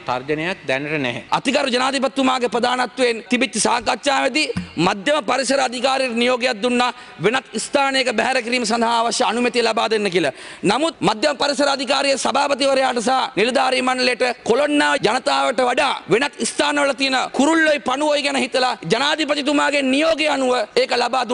තර්ජනයක් දැනට නැහැ. අතිගරු ජනාධිපතිතුමාගේ ප්‍රධානත්වයෙන් තිබිච්ච සාකච්ඡාවේදී මධ්‍යම පරිසර අධිකාරියට නියෝගයක් දුන්නා වෙනත් ස්ථානයක බැහැර කිරීම සඳහා අවශ්‍ය අනුමැතිය ලබා දෙන්න කියලා. නමුත් මධ්‍යම පරිසර අධිකාරියේ සභාපතිවරයාට සහ නිලධාරී මණ්ඩලයට කොළොන්නාව ජනතාවට වඩා වෙනත් ස්ථානවල තියෙන කුරුල්ලොයි පණුවොයි ගැන හිතලා ජනාධිපතිතුමාගේ නියෝගය අනුව ඒක ලබා